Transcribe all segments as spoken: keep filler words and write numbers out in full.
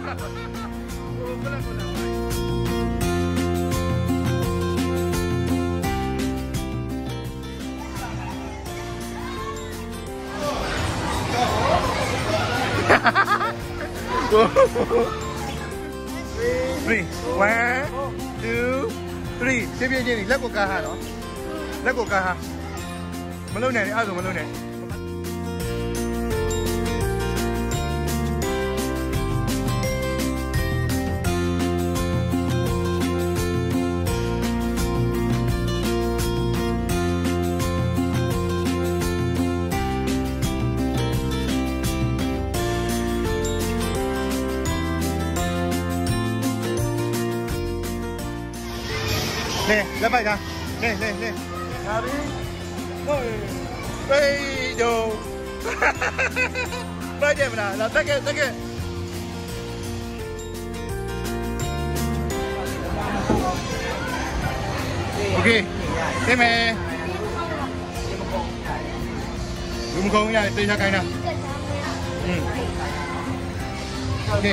Oh, kau nak kau nak. Three, one, two, three. Tiếp theo gì? Lắc của cả hà đó. Lắc của cả hà. Mà lâu này đi, à rồi mà lâu này. Nè, lắp vậy ra. Nè, nè, nè. Ra đi. Rồi. Bây đồ. Bây giờ mà là tắt kia, tắt kia. Ok. Thế mẹ. Đúng không nha, tôi cho cái nào. Ừ. Ok.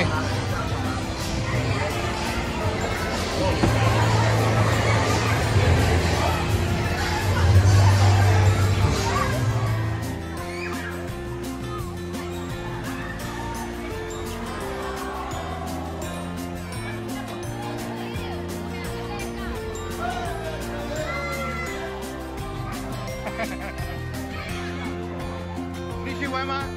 Đi siêu quay mà.